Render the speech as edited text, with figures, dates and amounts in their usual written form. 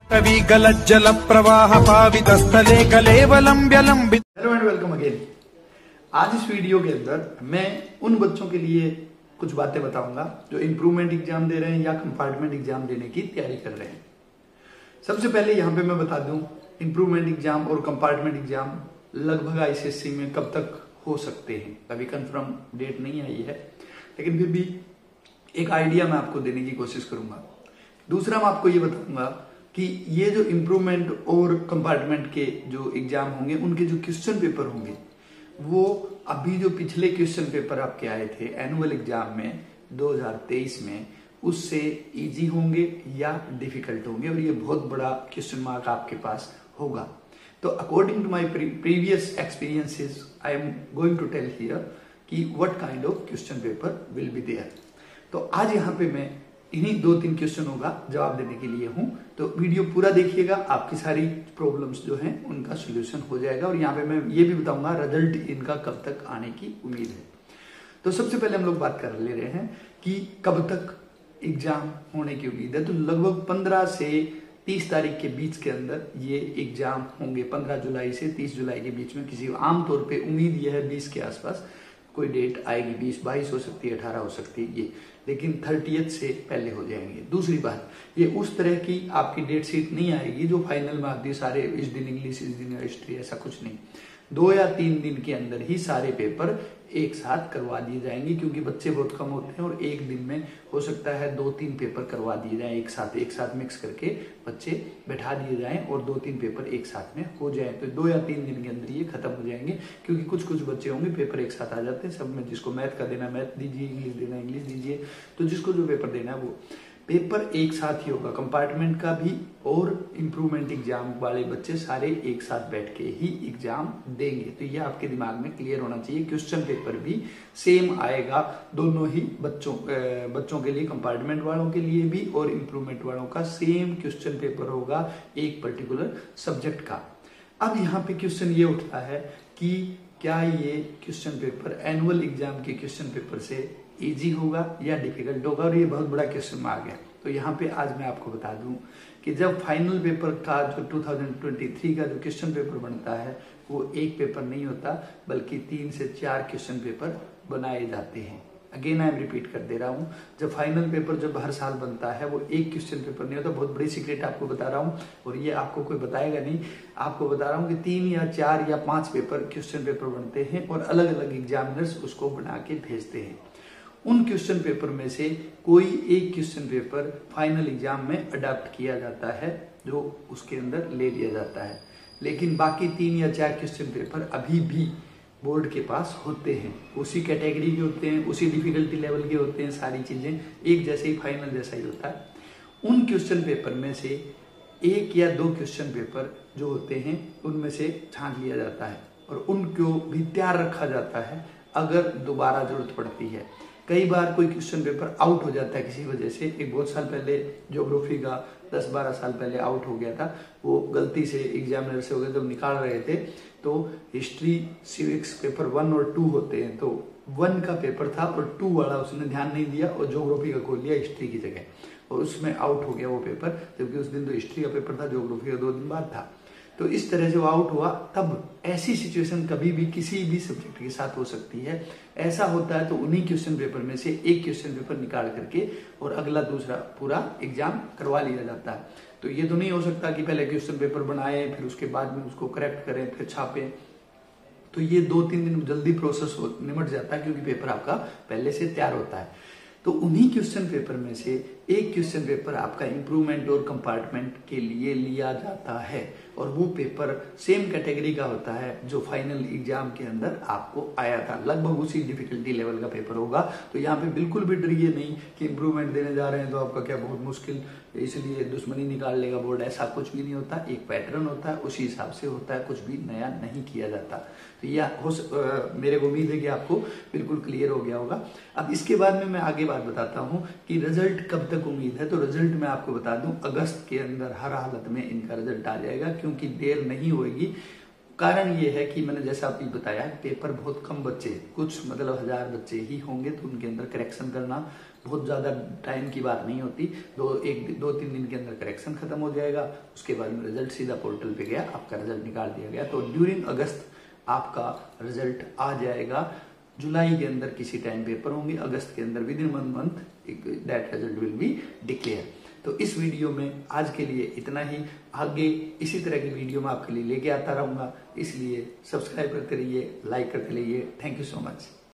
गलज्जल प्रवाह पावितस्थले कलेवलंब्यलंबित। Hello and welcome again. आज इस वीडियो के अंदर मैं उन बच्चों के लिए कुछ बातें बताऊंगा जो इम्प्रूवमेंट एग्जाम दे रहे हैं या कंपार्टमेंट एग्जाम देने की तैयारी कर रहे हैं। सबसे पहले यहाँ पे मैं बता दूं, इम्प्रूवमेंट एग्जाम और कंपार्टमेंट एग्जाम लगभग आईसीएसई में कब तक हो सकते हैं, अभी कंफर्म डेट नहीं आई है, लेकिन फिर भी एक आइडिया मैं आपको देने की कोशिश करूंगा। दूसरा मैं आपको ये बताऊंगा कि ये जो इम्प्रूवमेंट और कंपार्टमेंट के जो एग्जाम होंगे उनके जो क्वेश्चन पेपर होंगे वो अभी जो पिछले क्वेश्चन पेपर आपके आए थे एनुअल एग्जाम में 2023 में, उससे इजी होंगे या डिफिकल्ट होंगे, और ये बहुत बड़ा क्वेश्चन मार्क आपके पास होगा। तो according to my previous experiences I am going to tell here कि what kind of question paper will be there. तो आज यहाँ पे मैं इन्हीं 2-3 क्वेश्चन होगा जवाब देने के लिए हूं, तो वीडियो पूरा देखिएगा, आपकी सारी प्रॉब्लम्स जो हैं उनका सोल्यूशन हो जाएगा। और यहाँ पे मैं ये भी बताऊंगा रिजल्ट इनका कब तक आने की उम्मीद है। तो सबसे पहले हम लोग बात कर ले रहे हैं कि कब तक एग्जाम होने की उम्मीद है। तो लगभग 15 से 30 तारीख के बीच के अंदर ये एग्जाम होंगे। 15 जुलाई से 30 जुलाई के बीच में किसी आमतौर पर उम्मीद यह है 20 के आसपास कोई डेट आएगी, 20, 22 हो सकती है, 18 हो सकती है ये, लेकिन 30th से पहले हो जाएंगे। दूसरी बात, ये उस तरह की आपकी डेट शीट नहीं आएगी जो फाइनल में आती है, सारे इस दिन इंग्लिश, इस दिन हिस्ट्री, ऐसा कुछ नहीं। 2 या 3 दिन के अंदर ही सारे पेपर एक साथ करवा दिए जाएंगे, क्योंकि बच्चे बहुत कम होते हैं और एक दिन में हो सकता है 2-3 पेपर करवा दिए जाएं एक साथ मिक्स करके बच्चे बैठा दिए जाएं और 2-3 पेपर एक साथ में हो जाएं। तो 2 या 3 दिन के अंदर ये खत्म हो जाएंगे, क्योंकि कुछ बच्चे होंगे पेपर एक साथ आ जाते हैं सब में। जिसको मैथ का देना मैथ दीजिए, इंग्लिश देना इंग्लिश दीजिए, तो जिसको जो पेपर देना है वो पेपर एक साथ ही होगा। कंपार्टमेंट का भी और इम्प्रूवमेंट एग्जाम वाले बच्चे सारे एक साथ बैठ के ही एग्जाम देंगे। तो ये आपके दिमाग में क्लियर होना चाहिए। क्वेश्चन पेपर भी सेम आएगा दोनों ही बच्चों के लिए, कंपार्टमेंट वालों के लिए भी और इम्प्रूवमेंट वालों का सेम क्वेश्चन पेपर होगा एक पर्टिकुलर सब्जेक्ट का। अब यहाँ पे क्वेश्चन ये उठता है कि क्या ये क्वेश्चन पेपर एनुअल एग्जाम के क्वेश्चन पेपर से इजी होगा या डिफिकल्ट होगा, और ये बहुत बड़ा क्वेश्चन मार्क है। तो यहाँ पे आज मैं आपको बता दूं कि जब फाइनल पेपर का जो 2023 का जो क्वेश्चन पेपर बनता है वो एक पेपर नहीं होता, बल्कि 3 से 4 क्वेश्चन पेपर बनाए जाते हैं। अगेन आई एम रिपीट कर दे रहा हूँ, जब फाइनल पेपर जब हर साल बनता है वो एक क्वेश्चन पेपर नहीं होता। बहुत बड़ी सीक्रेट आपको बता रहा हूँ, और ये आपको कोई बताएगा नहीं, आपको बता रहा हूँ कि 3 या 4 या 5 पेपर क्वेश्चन पेपर बनते हैं और अलग अलग एग्जामिनर्स उसको बना के भेजते हैं। उन क्वेश्चन पेपर में से कोई एक क्वेश्चन पेपर फाइनल एग्जाम में अडॉप्ट किया जाता है, जो उसके अंदर ले लिया जाता है, लेकिन बाकी 3 या 4 क्वेश्चन पेपर अभी भी बोर्ड के पास होते हैं, उसी कैटेगरी के होते हैं, उसी डिफिकल्टी लेवल के होते हैं, सारी चीजें एक जैसे ही, फाइनल जैसा ही होता है। उन क्वेश्चन पेपर में से 1 या 2 क्वेश्चन पेपर जो होते हैं उनमें से छांट लिया जाता है और उनको भी तैयार रखा जाता है अगर दोबारा जरूरत पड़ती है। कई बार कोई क्वेश्चन पेपर आउट हो जाता है किसी वजह से। एक बहुत साल पहले ज्योग्राफी का 10-12 साल पहले आउट हो गया था, वो गलती से एग्जामिनर से हो गया, जब निकाल रहे थे तो हिस्ट्री सिविक्स पेपर 1 और 2 होते हैं, तो 1 का पेपर था और 2 वाला उसने ध्यान नहीं दिया और ज्योग्राफी का खोल लिया हिस्ट्री की जगह, और उसमें आउट हो गया वो पेपर, जबकि उस दिन तो हिस्ट्री का पेपर था, ज्योग्राफी का 2 दिन बाद था। तो इस तरह से वो आउट हुआ। तब ऐसी सिचुएशन कभी भी किसी भी सब्जेक्ट के साथ हो सकती है। ऐसा होता है तो उन्हीं क्वेश्चन पेपर में से एक क्वेश्चन पेपर निकाल करके और अगला दूसरा पूरा एग्जाम करवा लिया जाता है। तो ये तो नहीं हो सकता कि पहले क्वेश्चन पेपर बनाए फिर उसके बाद में उसको करेक्ट करें फिर छापें। तो ये 2-3 दिन जल्दी प्रोसेस निमट जाता है, क्योंकि पेपर आपका पहले से तैयार होता है। तो उन्हीं क्वेश्चन पेपर में से एक क्वेश्चन पेपर आपका इम्प्रूवमेंट और कंपार्टमेंट के लिए लिया जाता है, और वो पेपर सेम कैटेगरी का होता है जो फाइनल एग्जाम के अंदर आपको आया था। लगभग उसी डिफिकल्टी लेवल का पेपर होगा। तो यहाँ पे बिल्कुल भी डरिए नहीं कि इम्प्रूवमेंट देने जा रहे हैं तो आपका क्या बहुत मुश्किल, इसलिए दुश्मनी निकाल लेगा बोर्ड, ऐसा कुछ भी नहीं होता। एक पैटर्न होता है, उसी हिसाब से होता है, कुछ भी नया नहीं किया जाता। तो यह मेरे को उम्मीद है कि आपको बिल्कुल क्लियर हो गया होगा। अब इसके बाद में मैं आगे बात बताता हूँ कि रिजल्ट कब तक उम्मीद है। तो रिजल्ट मैं आपको बता दूं, अगस्त के अंदर हर हालत में इनका रिजल्ट आ जाएगा, क्योंकि देर नहीं होगी। कारण ये है कि मैंने जैसा अभी बताया पेपर बहुत कम बच्चे, कुछ मतलब 1000 बच्चे ही होंगे, तो उनके अंदर करेक्शन करना बहुत ज़्यादा टाइम की बात नहीं होती, 2-3 दिन के अंदर करेक्शन खत्म हो जाएगा, उसके बाद में रिजल्ट सीधा पोर्टल पे गया, आपका रिजल्ट निकाल दिया गया। तो ड्यूरिंग अगस्त आपका रिजल्ट आ जाएगा। जुलाई के अंदर किसी टाइम पेपर होंगे, अगस्त के अंदर within 1 month that result will be declare. तो इस वीडियो में आज के लिए इतना ही। आगे इसी तरह की वीडियो मैं आपके लिए लेके आता रहूंगा, इसलिए सब्सक्राइब करते रहिए, लाइक करते रहिए। Thank you so much.